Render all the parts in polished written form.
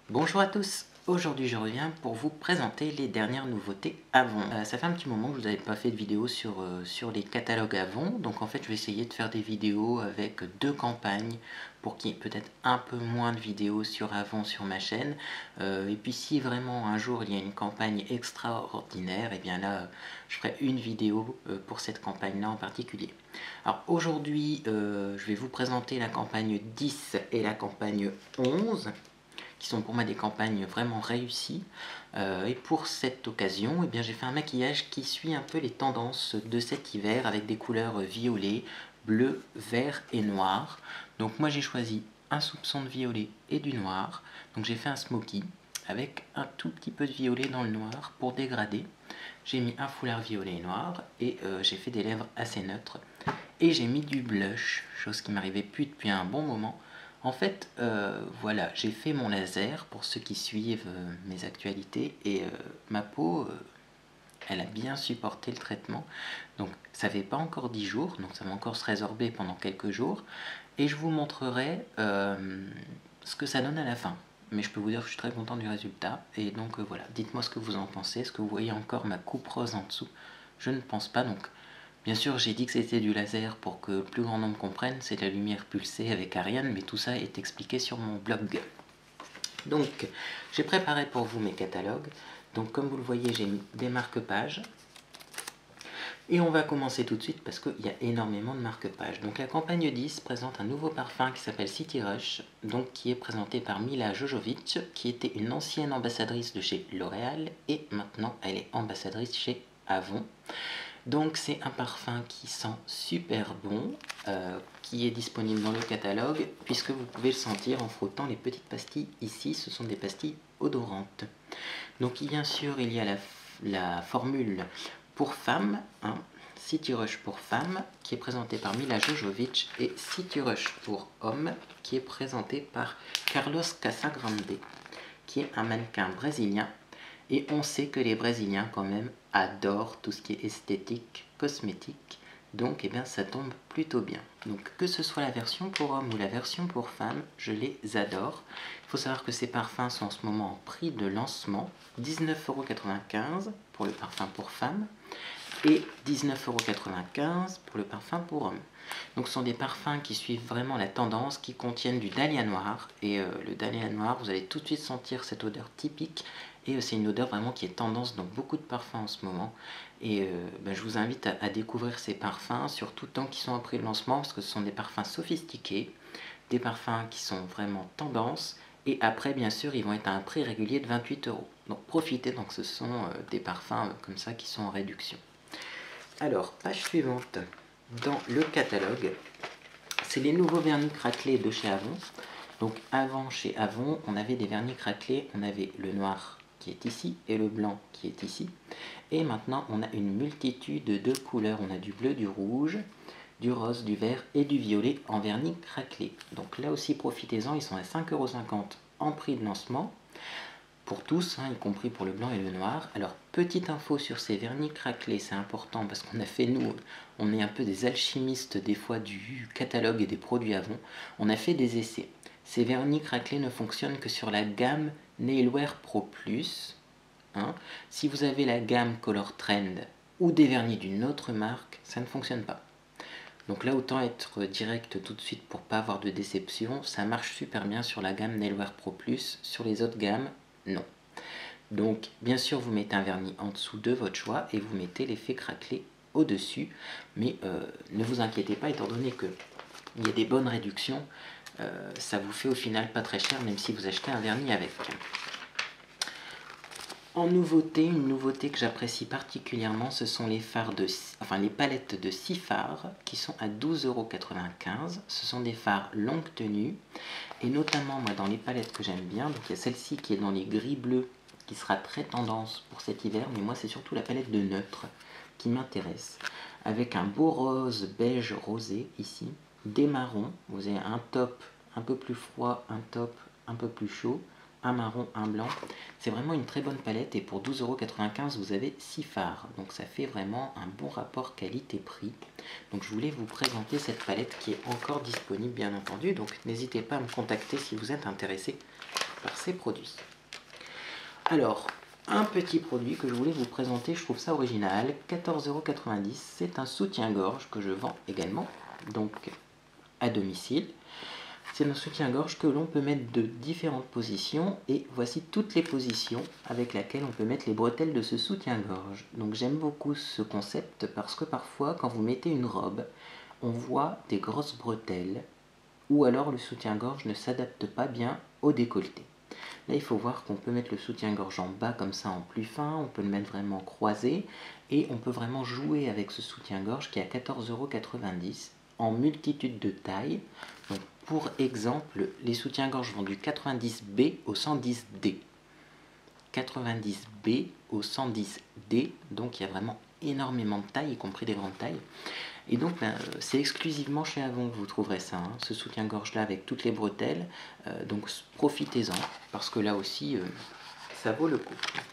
Bonjour à tous, aujourd'hui je reviens pour vous présenter les dernières nouveautés Avon. Ça fait un petit moment que je vous n'avais pas fait de vidéo sur les catalogues Avon, donc en fait je vais essayer de faire des vidéos avec deux campagnes pour qu'il y ait peut-être un peu moins de vidéos sur Avon sur ma chaîne. Et puis si vraiment un jour il y a une campagne extraordinaire, et bien là je ferai une vidéo pour cette campagne là en particulier. Alors aujourd'hui je vais vous présenter la campagne 10 et la campagne 11. Qui sont pour moi des campagnes vraiment réussies. Et pour cette occasion, eh bien, j'ai fait un maquillage qui suit un peu les tendances de cet hiver avec des couleurs violet, bleu, vert et noir. Donc moi j'ai choisi un soupçon de violet et du noir. Donc j'ai fait un smoky avec un tout petit peu de violet dans le noir pour dégrader. J'ai mis un foulard violet et noir et j'ai fait des lèvres assez neutres. Et j'ai mis du blush, chose qui m'arrivait plus depuis un bon moment. En fait, voilà, j'ai fait mon laser pour ceux qui suivent mes actualités et ma peau, elle a bien supporté le traitement. Donc ça fait pas encore 10 jours, donc ça va encore se résorber pendant quelques jours. Et je vous montrerai ce que ça donne à la fin. Mais je peux vous dire que je suis très content du résultat. Et donc voilà, dites-moi ce que vous en pensez. Est-ce que vous voyez encore ma coupe rose en dessous? Je ne pense pas, donc bien sûr, j'ai dit que c'était du laser pour que le plus grand nombre comprenne, c'est la lumière pulsée avec Ariane, mais tout ça est expliqué sur mon blog. Donc, j'ai préparé pour vous mes catalogues. Donc, comme vous le voyez, j'ai mis des marque-pages. Et on va commencer tout de suite parce qu'il y a énormément de marque-pages. Donc, la campagne 10 présente un nouveau parfum qui s'appelle City Rush, donc qui est présenté par Mila Jojovic, qui était une ancienne ambassadrice de chez L'Oréal, et maintenant elle est ambassadrice chez Avon. Donc c'est un parfum qui sent super bon, qui est disponible dans le catalogue, puisque vous pouvez le sentir en frottant les petites pastilles ici, ce sont des pastilles odorantes. Donc bien sûr il y a la formule pour femmes, hein, City Rush pour femmes, qui est présentée par Mila Jojovic, et City Rush pour hommes, qui est présenté par Carlos Casagrande, qui est un mannequin brésilien. Et on sait que les Brésiliens quand même adorent tout ce qui est esthétique, cosmétique. Donc eh bien, ça tombe plutôt bien. Donc que ce soit la version pour homme ou la version pour femme, je les adore. Il faut savoir que ces parfums sont en ce moment en prix de lancement. 19,95 € pour le parfum pour femme et 19,95 € pour le parfum pour homme. Donc ce sont des parfums qui suivent vraiment la tendance, qui contiennent du dahlia noir. Et le dahlia noir, vous allez tout de suite sentir cette odeur typique. Et c'est une odeur vraiment qui est tendance dans beaucoup de parfums en ce moment. Et je vous invite à découvrir ces parfums, surtout tant qu'ils sont en prix de lancement, parce que ce sont des parfums sophistiqués, des parfums qui sont vraiment tendance. Et après, bien sûr, ils vont être à un prix régulier de 28 €. Donc profitez, donc ce sont des parfums comme ça qui sont en réduction. Alors, page suivante dans le catalogue, c'est les nouveaux vernis craquelés de chez Avon. Donc avant, chez Avon, on avait des vernis craquelés, on avait le noir qui est ici et le blanc qui est ici. Et maintenant, on a une multitude de couleurs. On a du bleu, du rouge, du rose, du vert et du violet en vernis craquelé. Donc là aussi, profitez-en, ils sont à 5,50 € en prix de lancement. Pour tous, hein, y compris pour le blanc et le noir. Alors, petite info sur ces vernis craquelés, c'est important parce qu'on a fait, nous, on est un peu des alchimistes des fois du catalogue et des produits Avon. On a fait des essais. Ces vernis craquelés ne fonctionnent que sur la gamme Nailwear Pro Plus. Hein. Si vous avez la gamme Color Trend ou des vernis d'une autre marque, ça ne fonctionne pas. Donc là, autant être direct tout de suite pour pas avoir de déception. Ça marche super bien sur la gamme Nailwear Pro Plus. Sur les autres gammes, non. Donc, bien sûr, vous mettez un vernis en dessous de votre choix et vous mettez l'effet craquelé au-dessus. Mais ne vous inquiétez pas, étant donné qu'il y a des bonnes réductions, ça vous fait au final pas très cher, même si vous achetez un vernis avec. En nouveauté, une nouveauté que j'apprécie particulièrement, ce sont les palettes de 6 fards qui sont à 12,95 €. Ce sont des fards longue tenue et notamment moi dans les palettes que j'aime bien, donc il y a celle-ci qui est dans les gris bleus qui sera très tendance pour cet hiver, mais moi c'est surtout la palette de neutre qui m'intéresse, avec un beau rose beige rosé ici, des marrons, vous avez un top un peu plus froid, un top un peu plus chaud, un marron, un blanc. C'est vraiment une très bonne palette et pour 12,95 € vous avez 6 fards. Donc ça fait vraiment un bon rapport qualité-prix. Donc je voulais vous présenter cette palette qui est encore disponible bien entendu. Donc n'hésitez pas à me contacter si vous êtes intéressé par ces produits. Alors, un petit produit que je voulais vous présenter, je trouve ça original, 14,90 €, c'est un soutien-gorge que je vends également, donc à domicile. C'est un soutien-gorge que l'on peut mettre de différentes positions et voici toutes les positions avec lesquelles on peut mettre les bretelles de ce soutien-gorge. Donc j'aime beaucoup ce concept parce que parfois quand vous mettez une robe, on voit des grosses bretelles ou alors le soutien-gorge ne s'adapte pas bien au décolleté. Là il faut voir qu'on peut mettre le soutien-gorge en bas comme ça en plus fin, on peut le mettre vraiment croisé et on peut vraiment jouer avec ce soutien-gorge qui est à 14,90 € en multitude de tailles. Donc, pour exemple, les soutiens-gorge vont du 90B au 110D. 90B au 110D, donc il y a vraiment énormément de tailles, y compris des grandes tailles. Et donc c'est exclusivement chez Avon que vous trouverez ça, hein, ce soutien-gorge là avec toutes les bretelles. Donc profitez-en, parce que là aussi ça vaut le coup.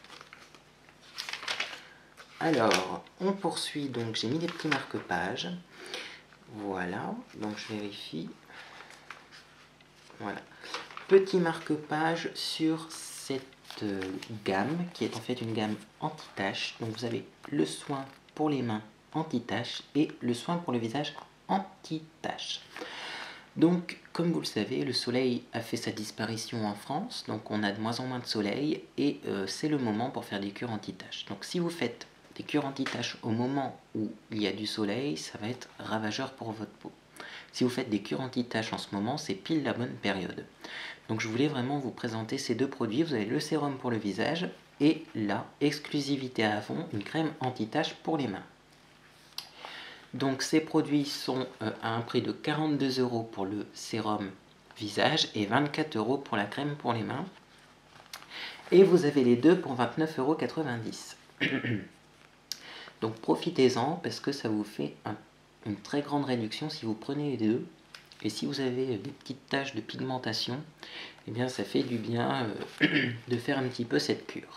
Alors, on poursuit, donc j'ai mis des petits marque-pages. Voilà, donc je vérifie. Voilà. Petit marque-page sur cette gamme, qui est en fait une gamme anti-tache. Donc vous avez le soin pour les mains anti-tache et le soin pour le visage anti-tache. Donc, comme vous le savez, le soleil a fait sa disparition en France, donc on a de moins en moins de soleil et c'est le moment pour faire des cures anti-taches. Donc si vous faites des cures anti-taches au moment où il y a du soleil, ça va être ravageur pour votre peau. Si vous faites des cures anti-taches en ce moment, c'est pile la bonne période. Donc je voulais vraiment vous présenter ces deux produits. Vous avez le sérum pour le visage et là, exclusivité à Avon, une crème anti-taches pour les mains. Donc ces produits sont à un prix de 42 € pour le sérum visage et 24 € pour la crème pour les mains. Et vous avez les deux pour 29,90 €. Donc profitez-en parce que ça vous fait une très grande réduction si vous prenez les deux. Et si vous avez des petites taches de pigmentation, eh bien ça fait du bien de faire un petit peu cette cure.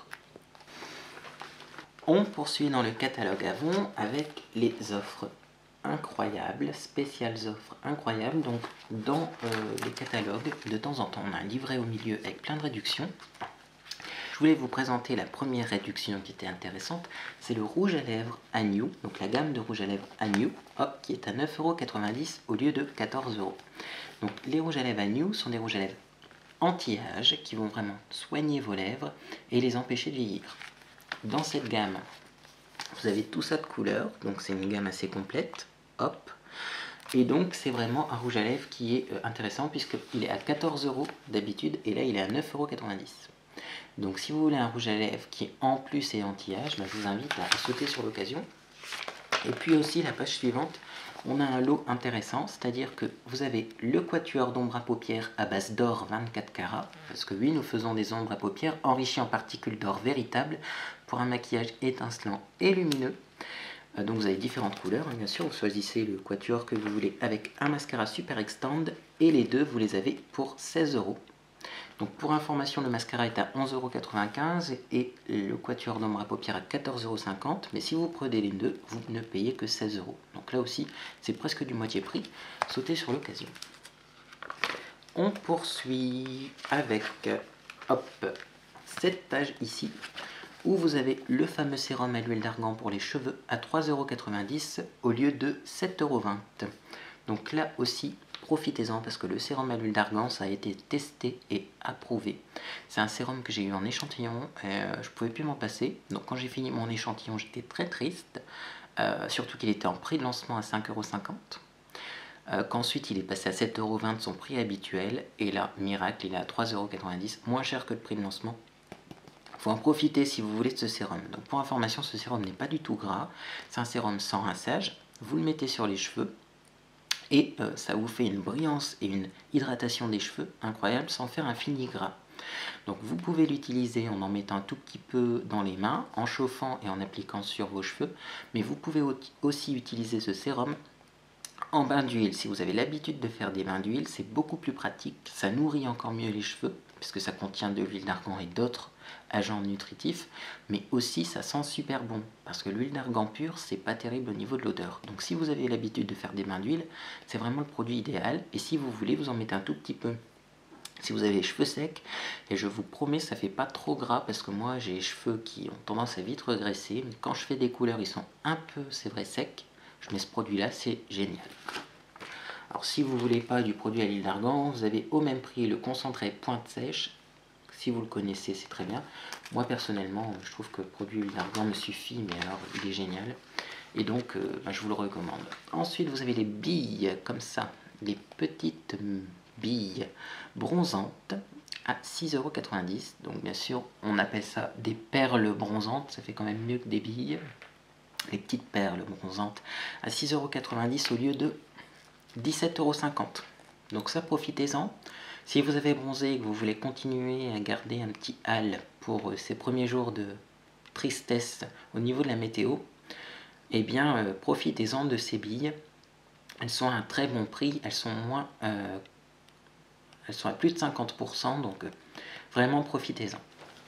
On poursuit dans le catalogue Avon avec les offres incroyables, spéciales offres incroyables. Donc dans les catalogues, de temps en temps, on a un livret au milieu avec plein de réductions. Je voulais vous présenter la première réduction qui était intéressante, c'est le rouge à lèvres Agnew, donc la gamme de rouge à lèvres Agnew, hop, qui est à 9,90 € au lieu de 14 €. Donc les rouges à lèvres Agnew sont des rouges à lèvres anti-âge qui vont vraiment soigner vos lèvres et les empêcher de vieillir. Dans cette gamme, vous avez tout ça de couleurs, donc c'est une gamme assez complète, hop. Et donc c'est vraiment un rouge à lèvres qui est intéressant puisqu'il est à 14 € d'habitude et là il est à 9,90 €. Donc si vous voulez un rouge à lèvres qui en plus est anti-âge, je vous invite à sauter sur l'occasion. Et puis aussi la page suivante, on a un lot intéressant, c'est-à-dire que vous avez le quatuor d'ombre à paupières à base d'or 24 carats, parce que oui, nous faisons des ombres à paupières enrichies en particules d'or véritables pour un maquillage étincelant et lumineux. Donc vous avez différentes couleurs, bien sûr, vous choisissez le quatuor que vous voulez avec un mascara Super Extend et les deux vous les avez pour 16 €. Donc pour information, le mascara est à 11,95 € et le quatuor d'ombre à paupières à 14,50 €. Mais si vous prenez les deux, vous ne payez que 16 €. Donc là aussi, c'est presque du moitié prix. Sautez sur l'occasion. On poursuit avec hop, cette page ici, où vous avez le fameux sérum à l'huile d'argan pour les cheveux à 3,90 € au lieu de 7,20 €. Donc là aussi, profitez-en parce que le sérum à l'huile d'argan, ça a été testé et approuvé. C'est un sérum que j'ai eu en échantillon, je pouvais plus m'en passer. Donc quand j'ai fini mon échantillon, j'étais très triste, surtout qu'il était en prix de lancement à 5,50 €. Qu'ensuite il est passé à 7,20 € son prix habituel, et là, miracle, il est à 3,90 €, moins cher que le prix de lancement. Il faut en profiter si vous voulez de ce sérum. Donc pour information, ce sérum n'est pas du tout gras, c'est un sérum sans rinçage, vous le mettez sur les cheveux, et ça vous fait une brillance et une hydratation des cheveux incroyable sans faire un fini gras. Donc vous pouvez l'utiliser en mettant un tout petit peu dans les mains, en chauffant et en appliquant sur vos cheveux, mais vous pouvez aussi utiliser ce sérum en bain d'huile. Si vous avez l'habitude de faire des bains d'huile, c'est beaucoup plus pratique, ça nourrit encore mieux les cheveux, puisque ça contient de l'huile d'argan et d'autres agents nutritifs, mais aussi ça sent super bon, parce que l'huile d'argan pure, c'est pas terrible au niveau de l'odeur. Donc si vous avez l'habitude de faire des bains d'huile, c'est vraiment le produit idéal, et si vous voulez, vous en mettez un tout petit peu Si vous avez les cheveux secs, et je vous promets, ça fait pas trop gras parce que moi j'ai les cheveux qui ont tendance à vite regresser, mais quand je fais des couleurs, ils sont un peu, c'est vrai, secs. Je mets ce produit là, c'est génial. Alors si vous voulez pas du produit à l'huile d'argan, vous avez au même prix le concentré pointe sèche. Si vous le connaissez, c'est très bien. Moi personnellement, je trouve que le produit huile d'argan me suffit, mais alors il est génial. Et donc, je vous le recommande. Ensuite, vous avez les billes comme ça, les petites billes bronzantes à 6,90 €. Donc bien sûr, on appelle ça des perles bronzantes, ça fait quand même mieux que des billes. Les petites perles bronzantes à 6,90 € au lieu de 17,50 €. Donc ça, profitez-en. Si vous avez bronzé et que vous voulez continuer à garder un petit hâle pour ces premiers jours de tristesse au niveau de la météo, eh bien profitez-en de ces billes. Elles sont à un très bon prix, elles sont à plus de 50%, donc vraiment profitez-en.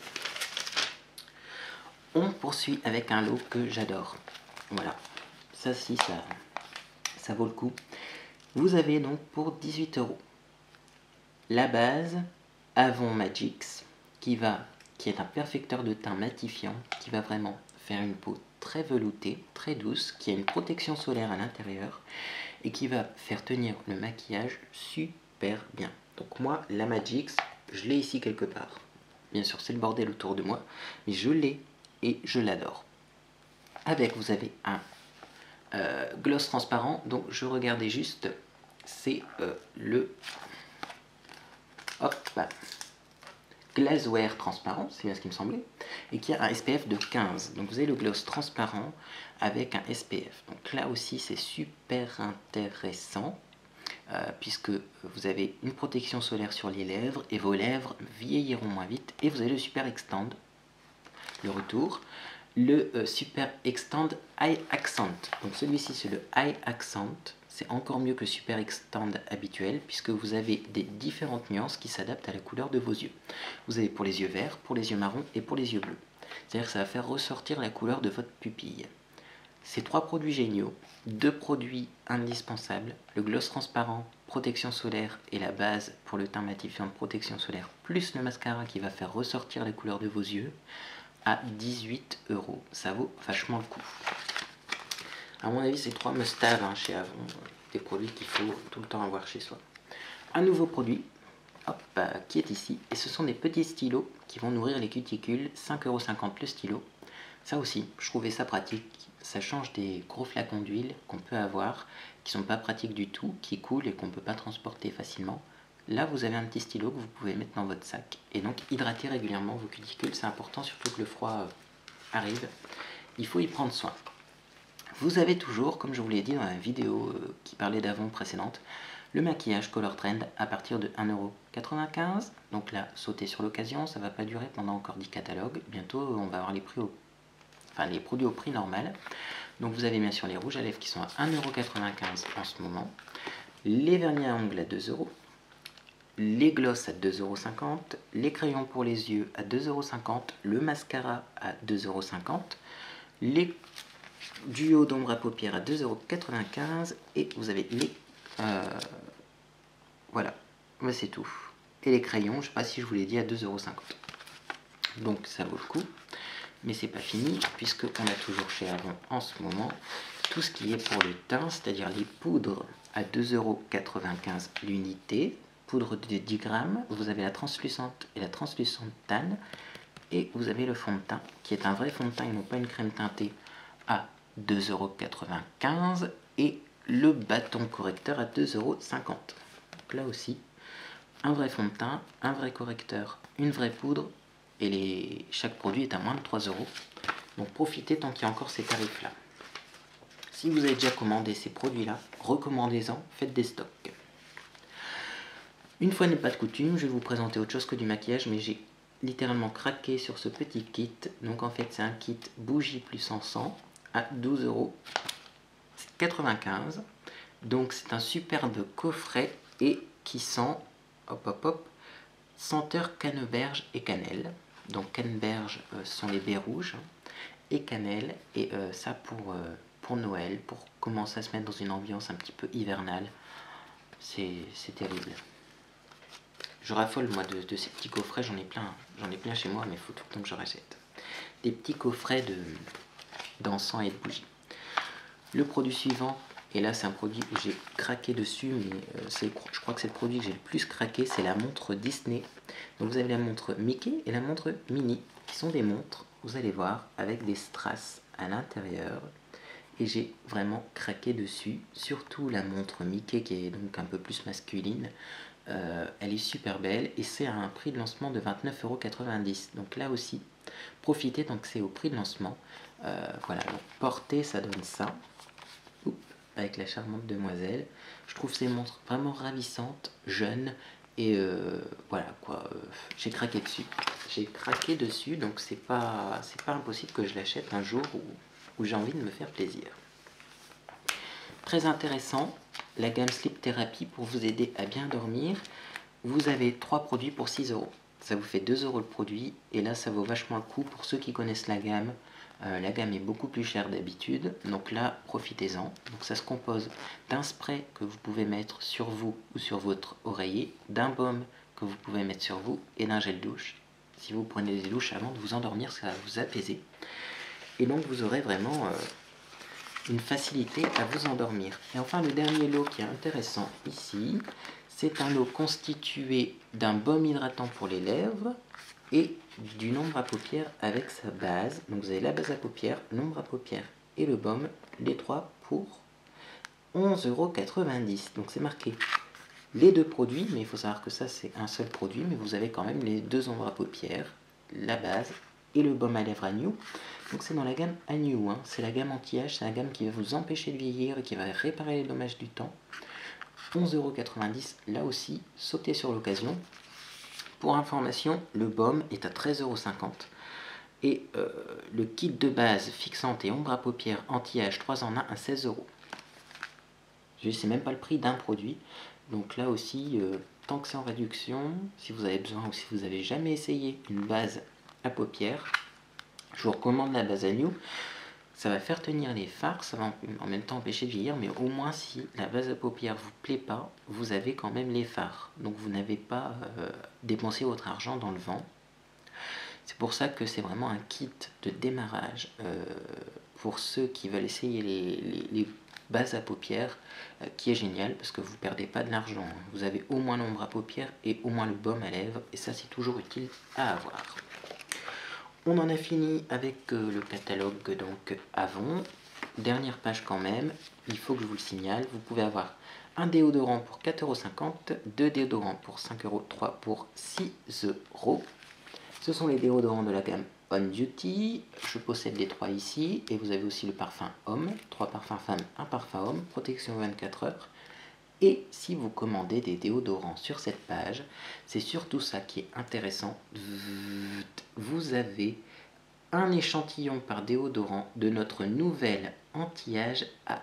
On poursuit avec un lot que j'adore. Voilà, ça si, ça vaut le coup. Vous avez donc pour 18 € la base Avon Magix qui est un perfecteur de teint matifiant qui va vraiment faire une peau très veloutée, très douce, qui a une protection solaire à l'intérieur et qui va faire tenir le maquillage super bien. Donc moi, la Magix, je l'ai ici quelque part. Bien sûr, c'est le bordel autour de moi, mais je l'ai et je l'adore. Avec, vous avez un gloss transparent, donc je regardais juste, c'est le Glazeware transparent, c'est bien ce qui me semblait, et qui a un SPF de 15. Donc vous avez le gloss transparent avec un SPF. Donc là aussi c'est super intéressant puisque vous avez une protection solaire sur les lèvres et vos lèvres vieilliront moins vite. Et vous avez le Super Extend, le retour, le Super Extend Eye Accent. Donc celui-ci c'est le Eye Accent. C'est encore mieux que le Super Extend habituel puisque vous avez des différentes nuances qui s'adaptent à la couleur de vos yeux. Vous avez pour les yeux verts, pour les yeux marrons et pour les yeux bleus. C'est-à-dire que ça va faire ressortir la couleur de votre pupille. Ces trois produits géniaux, deux produits indispensables, le gloss transparent, protection solaire et la base pour le teint matifiant de protection solaire, plus le mascara qui va faire ressortir la couleur de vos yeux, à 18 €. Ça vaut vachement le coup. À mon avis, c'est trois must-have chez Avon, des produits qu'il faut tout le temps avoir chez soi. Un nouveau produit qui est ici, et ce sont des petits stylos qui vont nourrir les cuticules, 5,50 € le stylo. Ça aussi, je trouvais ça pratique, ça change des gros flacons d'huile qu'on peut avoir, qui sont pas pratiques du tout, qui coulent et qu'on ne peut pas transporter facilement. Là, vous avez un petit stylo que vous pouvez mettre dans votre sac, et donc hydrater régulièrement vos cuticules, c'est important, surtout que le froid arrive, il faut y prendre soin. Vous avez toujours, comme je vous l'ai dit dans la vidéo qui parlait d'Avon précédente, le maquillage Color Trend à partir de 1,95 €. Donc là, sautez sur l'occasion, ça ne va pas durer pendant encore 10 catalogues. Bientôt, on va avoir les produits au prix normal. Donc vous avez bien sûr les rouges à lèvres qui sont à 1,95 € en ce moment. Les vernis à ongles à 2 €. Les glosses à 2,50 €. Les crayons pour les yeux à 2,50 €. Le mascara à 2,50 €. Les duos d'ombre à paupières à 2,95 €. Et vous avez les... voilà, c'est tout. Et les crayons, je ne sais pas si je vous l'ai dit, à 2,50 €. Donc ça vaut le coup. Mais c'est pas fini, puisqu'on a toujours chez Avon en ce moment tout ce qui est pour le teint, c'est-à-dire les poudres à 2,95 € l'unité, poudre de 10 grammes, vous avez la translucente et la translucente tan, et vous avez le fond de teint, qui est un vrai fond de teint et non pas une crème teintée, à 2,95 €, et le bâton correcteur à 2,50 €. Donc là aussi, un vrai fond de teint, un vrai correcteur, une vraie poudre, et chaque produit est à moins de 3 €. Donc profitez tant qu'il y a encore ces tarifs-là. Si vous avez déjà commandé ces produits-là, recommandez-en, faites des stocks. Une fois n'est pas de coutume, je vais vous présenter autre chose que du maquillage, mais j'ai littéralement craqué sur ce petit kit. Donc en fait, c'est un kit bougie plus encens à 12,95 €. Donc c'est un superbe coffret et qui sent, senteur canneberge et cannelle. Donc canneberge sont les baies rouges et cannelle, et ça pour Noël, pour commencer à se mettre dans une ambiance un petit peu hivernale. C'est terrible. Je raffole moi de ces petits coffrets, j'en ai plein chez moi, mais il faut tout le temps que je rachète. Des petits coffrets d'encens et de bougies. Le produit suivant, et là c'est un produit que j'ai craqué dessus, mais je crois que c'est le produit que j'ai le plus craqué, c'est la montre Disney. Donc vous avez la montre Mickey et la montre Minnie, qui sont des montres, vous allez voir, avec des strass à l'intérieur. Et j'ai vraiment craqué dessus, surtout la montre Mickey qui est donc un peu plus masculine. Elle est super belle et c'est à un prix de lancement de 29,90 €. Donc là aussi, profitez tant que c'est au prix de lancement. Voilà, donc porter ça donne ça. Oups, avec la charmante demoiselle. Je trouve ces montres vraiment ravissantes, jeunes. Et voilà quoi, j'ai craqué dessus. J'ai craqué dessus, donc c'est pas impossible que je l'achète un jour où j'ai envie de me faire plaisir. Très intéressant, la gamme Sleep Therapy pour vous aider à bien dormir. Vous avez 3 produits pour 6 €. Ça vous fait 2 € le produit et là ça vaut vachement le coup pour ceux qui connaissent la gamme. La gamme est beaucoup plus chère d'habitude, donc là profitez-en. Donc ça se compose d'un spray que vous pouvez mettre sur vous ou sur votre oreiller, d'un baume que vous pouvez mettre sur vous et d'un gel douche. Si vous prenez des douches avant de vous endormir, ça va vous apaiser. Et donc vous aurez vraiment une facilité à vous endormir. Et enfin le dernier lot qui est intéressant ici, c'est un lot constitué d'un baume hydratant pour les lèvres et d'une ombre à paupières avec sa base. Donc vous avez la base à paupières, l'ombre à paupières et le baume, les trois pour 11,90 €. Donc c'est marqué les deux produits, mais il faut savoir que ça c'est un seul produit, mais vous avez quand même les deux ombres à paupières, la base et le baume à lèvres à New. Donc c'est dans la gamme à New, hein. C'est la gamme anti-âge, c'est la gamme qui va vous empêcher de vieillir et qui va réparer les dommages du temps. 11,90 €, là aussi, sautez sur l'occasion. Pour information, le baume est à 13,50 € et le kit de base fixante et ombre à paupières anti-âge 3 en 1 à 16 €. Je sais même pas le prix d'un produit. Donc là aussi, tant que c'est en réduction, si vous avez besoin ou si vous avez jamais essayé une base à paupières, je vous recommande la base à New. Ça va faire tenir les fards, ça va en même temps empêcher de vieillir, mais au moins si la base à paupières vous plaît pas, vous avez quand même les fards. Donc vous n'avez pas dépensé votre argent dans le vent. C'est pour ça que c'est vraiment un kit de démarrage pour ceux qui veulent essayer les bases à paupières, qui est génial parce que vous ne perdez pas de l'argent. Vous avez au moins l'ombre à paupières et au moins le baume à lèvres, et ça c'est toujours utile à avoir. On en a fini avec le catalogue donc Avon. Dernière page quand même, il faut que je vous le signale, vous pouvez avoir un déodorant pour 4,50 €, deux déodorants pour 5 €, 3 pour 6 €. Ce sont les déodorants de la gamme On Duty, je possède les 3 ici, et vous avez aussi le parfum homme, 3 parfums femmes, 1 parfum homme, protection 24 heures. Et si vous commandez des déodorants sur cette page, c'est surtout ça qui est intéressant. Vous avez un échantillon par déodorant de notre nouvelle anti-âge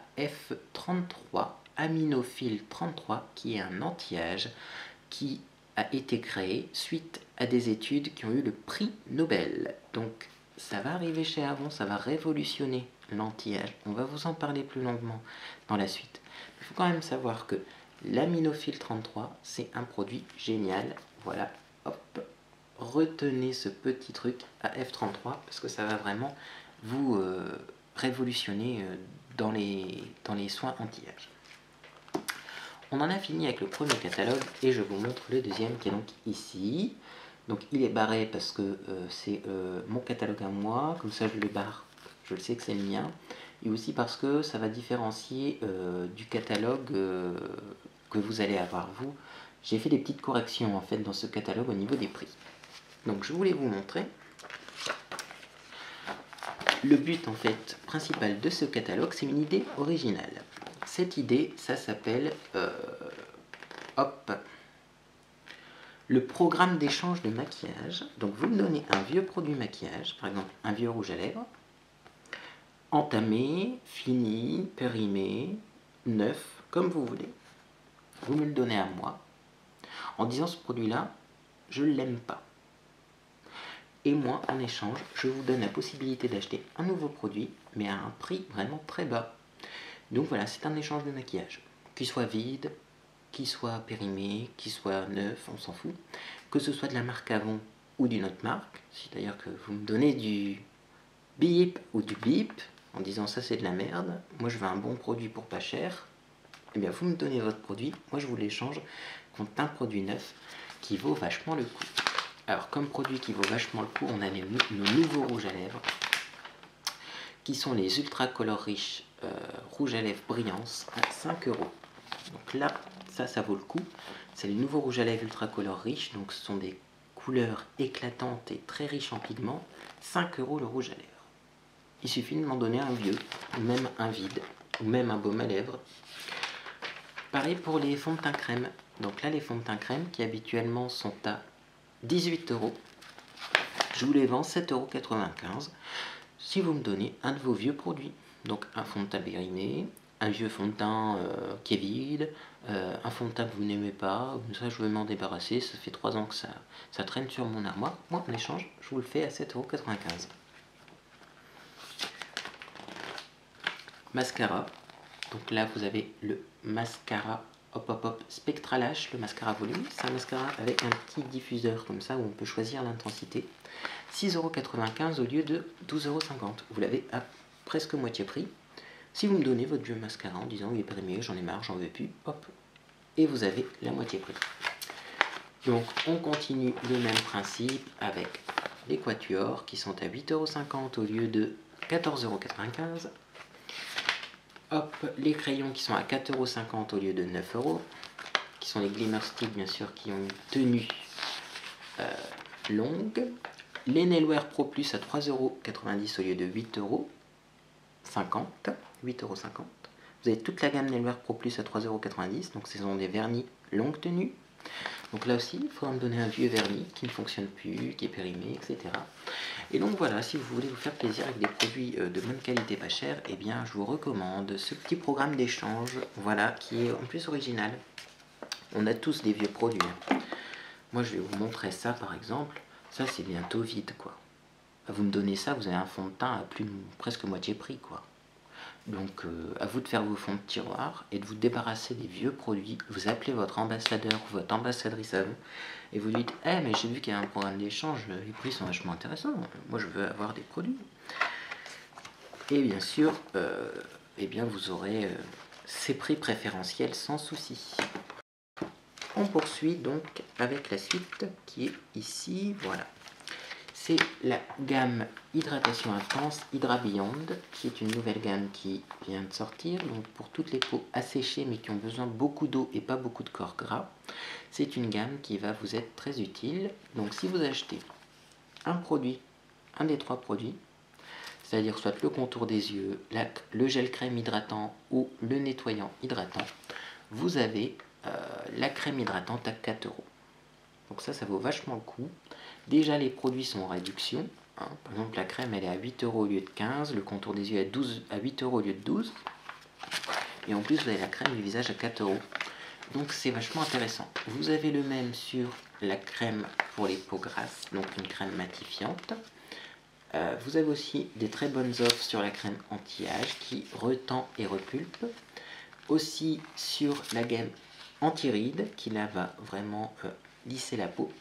AF33, Aminophile 33, qui est un anti-âge qui a été créé suite à des études qui ont eu le prix Nobel. Donc ça va arriver chez Avon, ça va révolutionner l'anti-âge. On va vous en parler plus longuement dans la suite. Il faut quand même savoir que l'Aminophile 33, c'est un produit génial. Voilà, hop, retenez ce petit truc AF33 parce que ça va vraiment vous révolutionner dans les soins anti-âge. On en a fini avec le premier catalogue et je vous montre le deuxième qui est donc ici. Donc il est barré parce que c'est mon catalogue à moi, comme ça je le barre, je le sais que c'est le mien. Et aussi parce que ça va différencier du catalogue que vous allez avoir vous. J'ai fait des petites corrections en fait dans ce catalogue au niveau des prix. Donc je voulais vous montrer. Le but en fait principal de ce catalogue, c'est une idée originale. Cette idée, ça s'appelle le programme d'échange de maquillage. Donc vous me donnez un vieux produit maquillage, par exemple un vieux rouge à lèvres, entamé, fini, périmé, neuf, comme vous voulez. Vous me le donnez à moi, en disant ce produit-là, je ne l'aime pas. Et moi, en échange, je vous donne la possibilité d'acheter un nouveau produit, mais à un prix vraiment très bas. Donc voilà, c'est un échange de maquillage. Qu'il soit vide, qu'il soit périmé, qu'il soit neuf, on s'en fout. Que ce soit de la marque Avon ou d'une autre marque, si d'ailleurs que vous me donnez du bip ou du bip, en disant ça c'est de la merde, moi je veux un bon produit pour pas cher, et bien vous me donnez votre produit, moi je vous l'échange contre un produit neuf qui vaut vachement le coup. Alors comme produit qui vaut vachement le coup, on a nos nouveaux rouges à lèvres, qui sont les Ultra Color Riche rouges à lèvres Brillance à 5 euros. Donc là, ça vaut le coup. C'est les nouveaux rouges à lèvres Ultra Color Riche, donc ce sont des couleurs éclatantes et très riches en pigments. 5 euros le rouge à lèvres. Il suffit de m'en donner un vieux, ou même un vide, ou même un baume à lèvres. Pareil pour les fonds de teint crème. Donc là, les fonds de teint crème qui habituellement sont à 18 euros, je vous les vends 7,95 € si vous me donnez un de vos vieux produits. Donc un fond de teint périmé, un vieux fond de teint qui est vide, un fond de teint que vous n'aimez pas, ça je vais m'en débarrasser, ça fait 3 ans que ça traîne sur mon armoire. Moi en échange, je vous le fais à 7,95 €. Mascara, donc là vous avez le mascara Hop Hop Hop Spectra Lash, le mascara volume. C'est un mascara avec un petit diffuseur comme ça où on peut choisir l'intensité. 6,95 € au lieu de 12,50 €. Vous l'avez à presque moitié prix. Si vous me donnez votre vieux mascara en disant il est périmé, j'en ai marre, j'en veux plus, hop, et vous avez la moitié prix. Donc on continue le même principe avec les quatuors qui sont à 8,50 € au lieu de 14,95 €. Hop, les crayons qui sont à 4,50 € au lieu de 9 €, qui sont les Glimmer Stick bien sûr, qui ont une tenue longue. Les Nailwear Pro Plus à 3,90 € au lieu de 8,50 €. 8,50 €. Vous avez toute la gamme Nailwear Pro Plus à 3,90 €, donc ce sont des vernis longue tenue. Donc là aussi, il faudra me donner un vieux vernis qui ne fonctionne plus, qui est périmé, etc. Et donc voilà, si vous voulez vous faire plaisir avec des produits de bonne qualité pas cher, eh bien je vous recommande ce petit programme d'échange, voilà, qui est en plus original. On a tous des vieux produits. Moi je vais vous montrer ça par exemple, ça c'est bientôt vide quoi. Vous me donnez ça, vous avez un fond de teint à presque moitié prix quoi. Donc à vous de faire vos fonds de tiroir et de vous débarrasser des vieux produits. Vous appelez votre ambassadeur ou votre ambassadrice à vous et vous lui dites « Eh mais j'ai vu qu'il y a un programme d'échange, les prix sont vachement intéressants, moi je veux avoir des produits ». Et bien sûr, eh bien vous aurez ces prix préférentiels sans souci. On poursuit donc avec la suite qui est ici, voilà. C'est la gamme Hydratation Intense Hydra Beyond, qui est une nouvelle gamme qui vient de sortir. Donc pour toutes les peaux asséchées mais qui ont besoin beaucoup d'eau et pas beaucoup de corps gras, c'est une gamme qui va vous être très utile. Donc si vous achetez un produit, un des 3 produits, c'est-à-dire soit le contour des yeux, le gel crème hydratant ou le nettoyant hydratant, vous avez la crème hydratante à 4 €. Donc ça vaut vachement le coup. Déjà les produits sont en réduction. Hein. Par exemple la crème elle est à 8 € au lieu de 15, le contour des yeux à 8 € au lieu de 12. Et en plus vous avez la crème du visage à 4 €. Donc c'est vachement intéressant. Vous avez le même sur la crème pour les peaux grasses, donc une crème matifiante. Vous avez aussi des très bonnes offres sur la crème anti-âge qui retend et repulpe. Aussi sur la gamme anti-rides qui là va vraiment lisser la peau.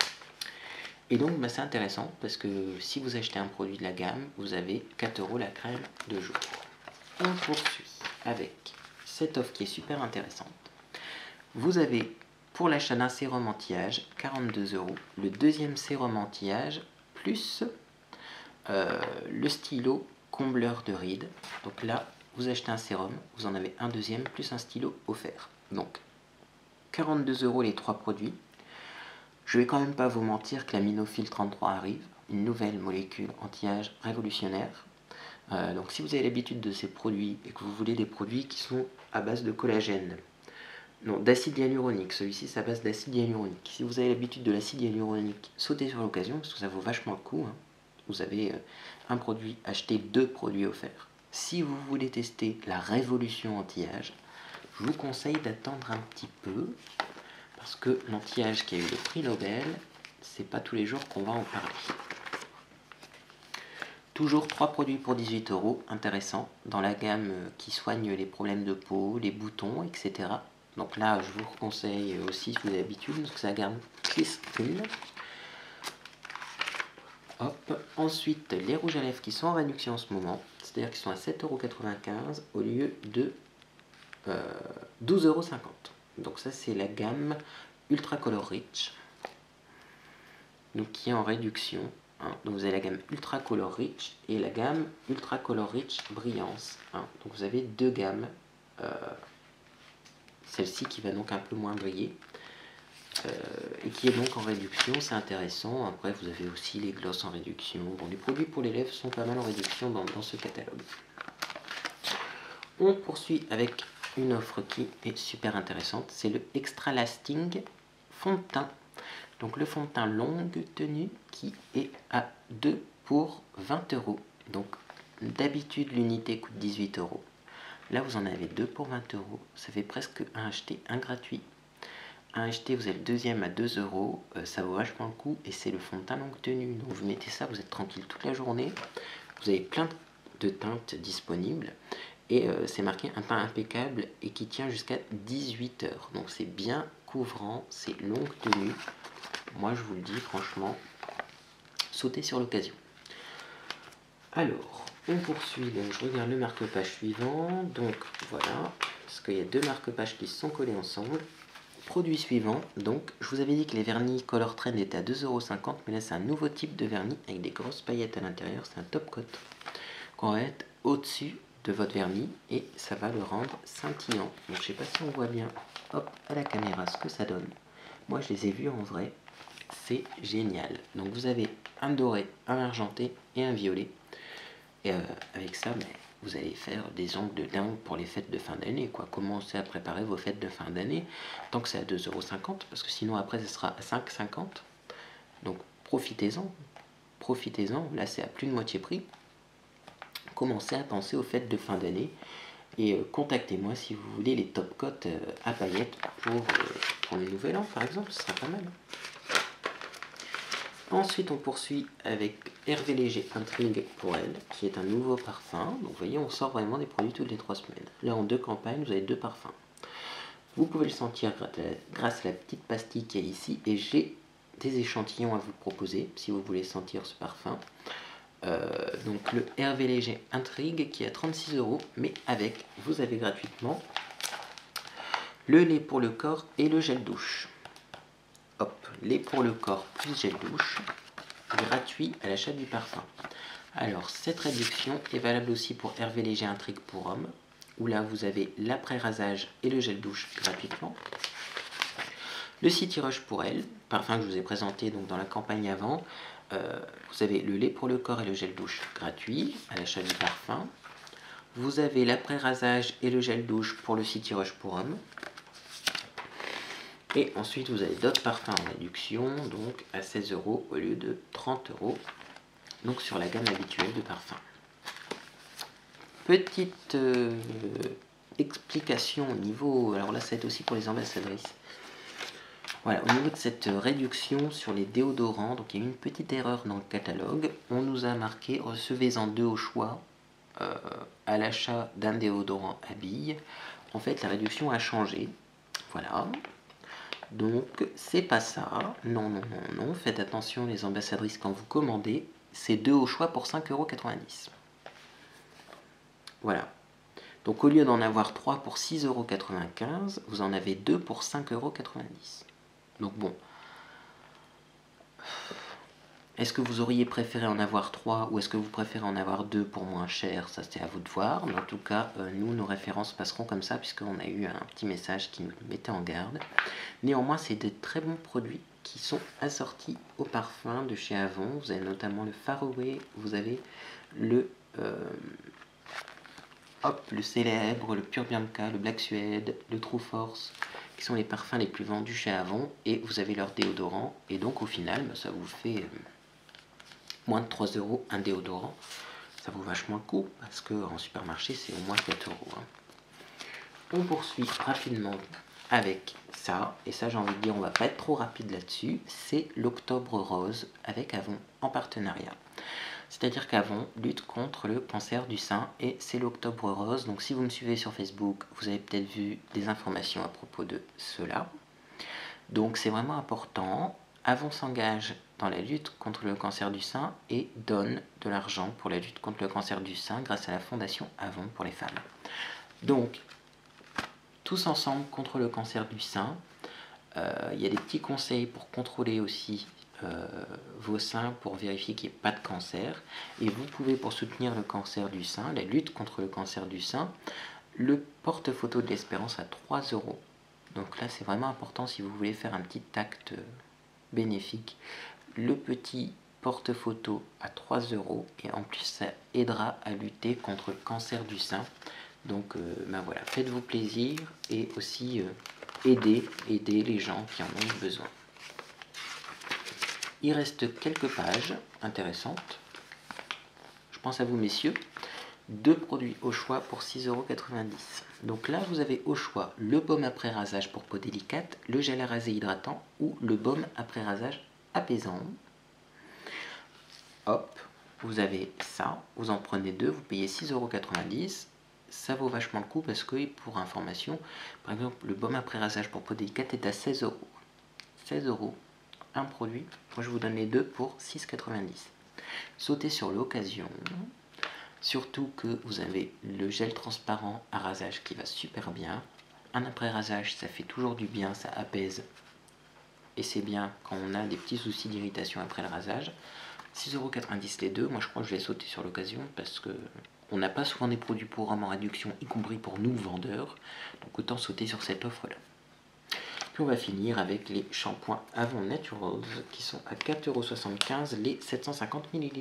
Et donc c'est intéressant parce que si vous achetez un produit de la gamme, vous avez 4 € la crème de jour. On poursuit avec cette offre qui est super intéressante. Vous avez pour l'achat d'un sérum anti-âge 42 €, le deuxième sérum anti-âge plus le stylo combleur de rides. Donc là, vous achetez un sérum, vous en avez un deuxième plus un stylo offert. Donc 42 € les 3 produits. Je vais quand même pas vous mentir que la Minophil 33 arrive, une nouvelle molécule anti-âge révolutionnaire. Donc si vous avez l'habitude de ces produits et que vous voulez des produits qui sont à base de collagène, non, d'acide hyaluronique, celui-ci c'est à base d'acide hyaluronique. Si vous avez l'habitude de l'acide hyaluronique, sautez sur l'occasion parce que ça vaut vachement le coup. Hein. Vous avez un produit, achetez 2 produits offerts. Si vous voulez tester la révolution anti-âge, je vous conseille d'attendre un petit peu parce que l'anti-âge qui a eu le prix Nobel, c'est pas tous les jours qu'on va en parler. Toujours 3 produits pour 18 €, intéressant, dans la gamme qui soigne les problèmes de peau, les boutons, etc. Donc là, je vous conseille aussi, si vous avez l'habitude, parce que c'est la gamme Crystal. Hop. Ensuite, les rouges à lèvres qui sont en réduction en ce moment, c'est-à-dire qu'ils sont à 7,95 € au lieu de 12,50 €. Donc ça, c'est la gamme Ultra Color Rich, donc qui est en réduction. Hein. Donc vous avez la gamme Ultra Color Rich et la gamme Ultra Color Rich Brillance. Hein. Donc vous avez deux gammes. Celle-ci qui va donc un peu moins briller. Et qui est donc en réduction, c'est intéressant. Après, vous avez aussi les glosses en réduction. Bon, les produits pour les lèvres sont pas mal en réduction dans ce catalogue. On poursuit avec une offre qui est super intéressante. C'est le Extra Lasting fond de teint. Donc le fond de teint longue tenue qui est à 2 pour 20 €. Donc d'habitude, l'unité coûte 18 €. Là, vous en avez 2 pour 20 €. Ça fait presque un acheté, un gratuit. Un acheté, vous avez le deuxième à 2 €, ça vaut vachement le coup, et c'est le fond de teint longue tenue. Donc vous mettez ça, vous êtes tranquille toute la journée. Vous avez plein de teintes disponibles, et c'est marqué un teint impeccable et qui tient jusqu'à 18 heures. Donc c'est bien couvrant, c'est longue tenue. Moi je vous le dis franchement, sautez sur l'occasion. Alors, on poursuit, donc je regarde le marque-page suivant. Donc voilà, parce qu'il y a deux marque-pages qui sont collés ensemble. Produit suivant, donc je vous avais dit que les vernis Color Trend étaient à 2,50 €, mais là c'est un nouveau type de vernis avec des grosses paillettes à l'intérieur, c'est un top coat qu'on va mettre au-dessus de votre vernis et ça va le rendre scintillant. Donc je sais pas si on voit bien, hop, à la caméra ce que ça donne. Moi je les ai vus en vrai, c'est génial. Donc vous avez un doré, un argenté et un violet. Et avec ça, vous allez faire des ongles de dingue pour les fêtes de fin d'année, quoi. Commencez à préparer vos fêtes de fin d'année, tant que c'est à 2,50 €, parce que sinon après ce sera à 5,50 €. Donc profitez-en, profitez-en, là c'est à plus de moitié prix. Commencez à penser aux fêtes de fin d'année, et contactez-moi si vous voulez les top coats à paillettes pour le nouvel an par exemple, ce sera pas mal. Ensuite, on poursuit avec Hervé Léger Intrigue pour elle, qui est un nouveau parfum. Donc, vous voyez, on sort vraiment des produits toutes les 3 semaines. Là, en 2 campagnes, vous avez 2 parfums. Vous pouvez le sentir grâce à la petite pastille qui est ici. Et j'ai des échantillons à vous proposer, si vous voulez sentir ce parfum. Donc, le Hervé Léger Intrigue, qui est à 36 €. Mais avec, vous avez gratuitement le lait pour le corps et le gel douche. Hop, lait pour le corps plus gel douche, gratuit à l'achat du parfum. Alors cette réduction est valable aussi pour Hervé Léger Intrigue pour homme, où là vous avez l'après-rasage et le gel douche gratuitement. Le City Rush pour elle, parfum que je vous ai présenté donc dans la campagne avant, vous avez le lait pour le corps et le gel douche gratuit à l'achat du parfum. Vous avez l'après-rasage et le gel douche pour le City Rush pour homme. Et ensuite, vous avez d'autres parfums en réduction, donc à 16 € au lieu de 30 €, donc sur la gamme habituelle de parfums. Petite explication au niveau, alors là c'est aussi pour les ambassadrices. Voilà, au niveau de cette réduction sur les déodorants, donc il y a eu une petite erreur dans le catalogue. On nous a marqué recevez-en 2 au choix à l'achat d'un déodorant à billes. En fait, la réduction a changé. Voilà. Donc, c'est pas ça. Non, non, non, non. Faites attention, les ambassadrices, quand vous commandez, c'est 2 au choix pour 5,90 €. Voilà. Donc, au lieu d'en avoir 3 pour 6,95 €, vous en avez 2 pour 5,90 €. Donc, bon. Est-ce que vous auriez préféré en avoir 3 ou est-ce que vous préférez en avoir 2 pour moins cher? Ça, c'est à vous de voir. Mais en tout cas, nous, nos références passeront comme ça puisqu'on a eu un petit message qui nous mettait en garde. Néanmoins, c'est de très bons produits qui sont assortis au parfum de chez Avon. Vous avez notamment le Faroé, vous avez le célèbre, le Pure Bianca, le Black Suede, le True Force, qui sont les parfums les plus vendus chez Avon. Et vous avez leur déodorant. Et donc, au final, ça vous fait moins de 3 € un déodorant. Ça vaut vachement le coup parce qu'en supermarché, c'est au moins 4 €. Hein. On poursuit rapidement avec ça, et ça j'ai envie de dire on va pas être trop rapide là-dessus, c'est l'Octobre Rose avec Avon en partenariat. C'est-à-dire qu'Avon lutte contre le cancer du sein et c'est l'Octobre Rose. Donc si vous me suivez sur Facebook, vous avez peut-être vu des informations à propos de cela. Donc c'est vraiment important. Avon s'engage dans la lutte contre le cancer du sein et donne de l'argent pour la lutte contre le cancer du sein grâce à la fondation Avon pour les femmes. Donc, tous ensemble contre le cancer du sein. Il y a des petits conseils pour contrôler aussi vos seins pour vérifier qu'il n'y ait pas de cancer. Et vous pouvez, pour soutenir le cancer du sein, la lutte contre le cancer du sein, le porte-photo de l'espérance à 3 €. Donc là, c'est vraiment important si vous voulez faire un petit acte bénéfique. Le petit porte-photo à 3 € et en plus ça aidera à lutter contre le cancer du sein. Donc ben voilà, faites-vous plaisir et aussi aider les gens qui en ont besoin. Il reste quelques pages intéressantes. Je pense à vous messieurs. 2 produits au choix pour 6,90 €. Donc là, vous avez au choix le baume après rasage pour peau délicate, le gel à raser hydratant ou le baume après rasage apaisant. Hop, vous avez ça, vous en prenez 2, vous payez 6,90 €. Ça vaut vachement le coup parce que, pour information, par exemple, le baume après rasage pour peau délicate est à 16 €. 16 €, un produit. Moi, je vous donne les deux pour 6,90 €. Sautez sur l'occasion. Surtout que vous avez le gel transparent à rasage qui va super bien. Un après rasage, ça fait toujours du bien, ça apaise. Et c'est bien quand on a des petits soucis d'irritation après le rasage. 6,90 € les deux. Moi je crois que je vais sauter sur l'occasion parce que on n'a pas souvent des produits pour hommes en réduction, y compris pour nous vendeurs. Donc autant sauter sur cette offre là. Puis on va finir avec les shampoings Avon Naturals qui sont à 4,75 € les 750 ml.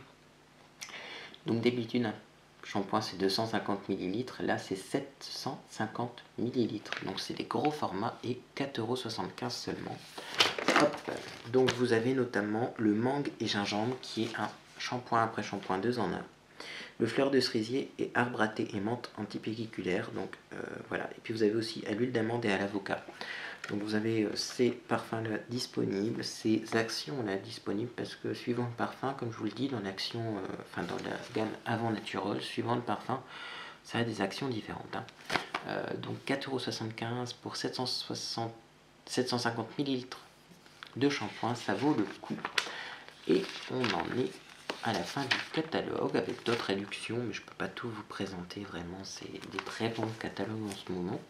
Donc d'habitude, un shampoing c'est 250 ml, là c'est 750 ml. Donc c'est des gros formats et 4,75 € seulement. Hop. Donc vous avez notamment le mangue et gingembre qui est un shampoing après shampoing 2 en 1. Le fleur de cerisier et arbre à thé et menthe antipelliculaire. Donc voilà. Et puis vous avez aussi à l'huile d'amande et à l'avocat. Donc vous avez ces parfums là disponibles, ces actions là disponibles parce que suivant le parfum, comme je vous le dis, dans l'action, dans la gamme Avon Naturals, suivant le parfum, ça a des actions différentes. Donc 4,75 € pour 750 ml de shampoing, ça vaut le coup. Et on en est à la fin du catalogue avec d'autres réductions, mais je ne peux pas tout vous présenter vraiment, c'est des très bons catalogues en ce moment.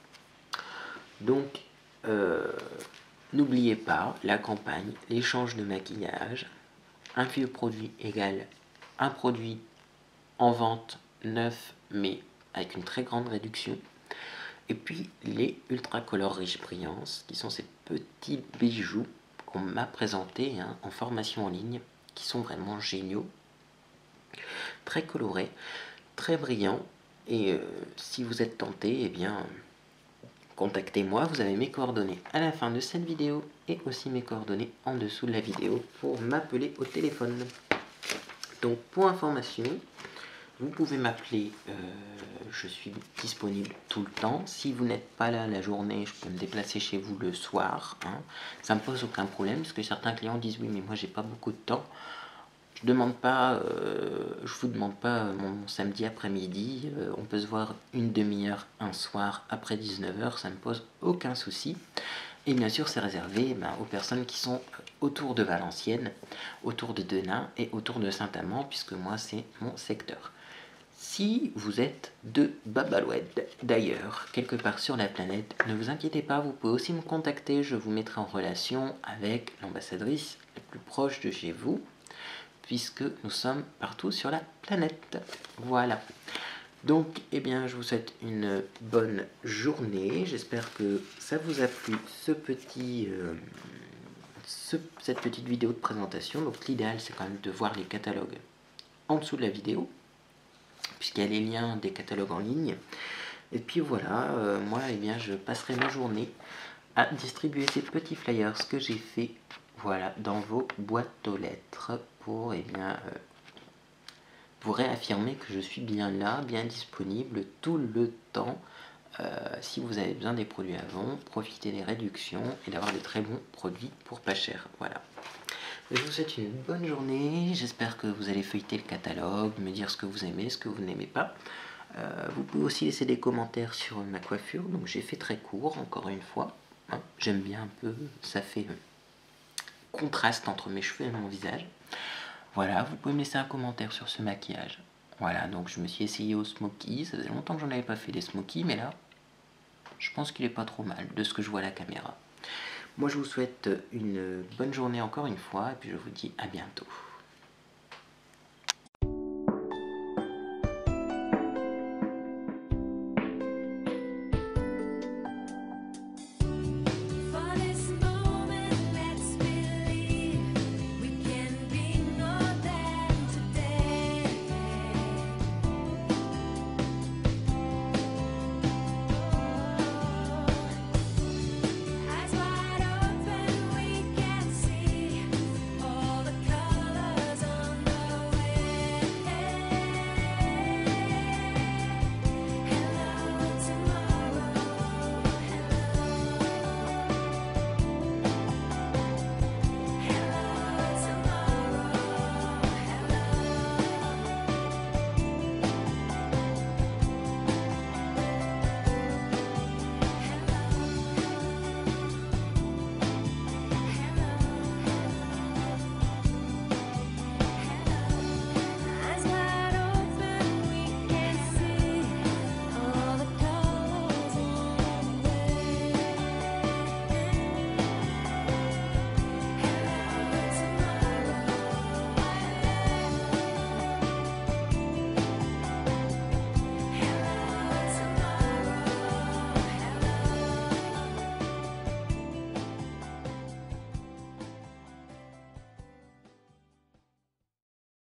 Donc n'oubliez pas la campagne, l'échange de maquillage, un vieux produit égale un produit en vente neuf mais avec une très grande réduction. Et puis les Ultra Color Riche Brillance qui sont ces petits bijoux qu'on m'a présentés en formation en ligne, qui sont vraiment géniaux, très colorés, très brillants. Et si vous êtes tenté, eh bien contactez-moi, vous avez mes coordonnées à la fin de cette vidéo et aussi mes coordonnées en dessous de la vidéo pour m'appeler au téléphone. Donc pour information, vous pouvez m'appeler, je suis disponible tout le temps. Si vous n'êtes pas là la journée, je peux me déplacer chez vous le soir. Ça me pose aucun problème parce que certains clients disent oui mais moi j'ai pas beaucoup de temps. Je vous demande pas mon samedi après-midi, on peut se voir une demi-heure un soir après 19 h, ça me pose aucun souci. Et bien sûr c'est réservé aux personnes qui sont autour de Valenciennes, autour de Denain et autour de Saint-Amand, puisque moi c'est mon secteur. Si vous êtes de Babaloued d'ailleurs, quelque part sur la planète, ne vous inquiétez pas, vous pouvez aussi me contacter, je vous mettrai en relation avec l'ambassadrice la plus proche de chez vous, puisque nous sommes partout sur la planète. Voilà. Donc, eh bien, je vous souhaite une bonne journée. J'espère que ça vous a plu, cette petite vidéo de présentation. Donc, l'idéal, c'est quand même de voir les catalogues en dessous de la vidéo, puisqu'il y a les liens des catalogues en ligne. Et puis voilà, moi, eh bien, je passerai ma journée à distribuer ces petits flyers que j'ai fait, voilà, dans vos boîtes aux lettres pour, eh bien, vous réaffirmer que je suis bien là, bien disponible tout le temps. Si vous avez besoin des produits Avon, profitez des réductions et d'avoir des très bons produits pour pas cher. Voilà. Je vous souhaite une bonne journée, j'espère que vous allez feuilleter le catalogue, me dire ce que vous aimez, ce que vous n'aimez pas. Vous pouvez aussi laisser des commentaires sur ma coiffure, donc j'ai fait très court, encore une fois. Hein, j'aime bien un peu, ça fait contraste entre mes cheveux et mon visage. Voilà, vous pouvez me laisser un commentaire sur ce maquillage. Voilà, donc je me suis essayé au smoky, ça faisait longtemps que j'en avais pas fait des smoky, mais là, je pense qu'il est pas trop mal de ce que je vois à la caméra. Moi je vous souhaite une bonne journée encore une fois, et puis je vous dis à bientôt.